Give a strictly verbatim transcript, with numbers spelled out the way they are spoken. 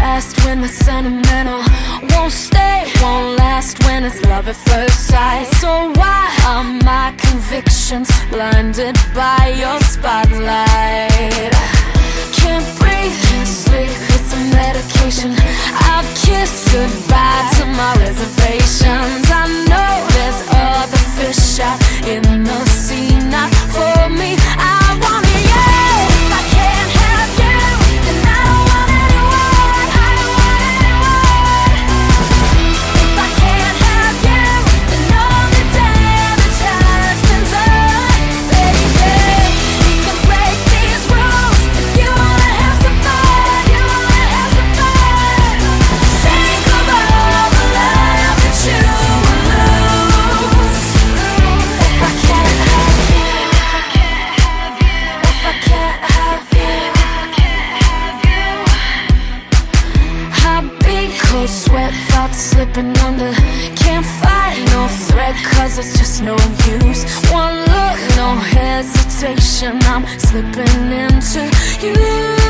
fast when the sentimental won't stay, won't last when it's love at first sight. So why are my convictions blinded by your spotlight? Can't breathe, can't sleep, it's some medication. I'll kiss goodbye to my reservations. I know there's other fish out in the sea, not for me. I want you. If I can't have you, then I don't want anyone. I don't want anyone. If I can't have you, then all the damage has been done. Baby, we can break these rules if you wanna have some fun. You wanna have some fun. Think of all the love that you will lose if I can't have you. If I can't have you. Hot beat, cold sweat, thoughts slipping under. Can't find no thread, cause it's just no use. One look, no hesitation, I'm slipping into you.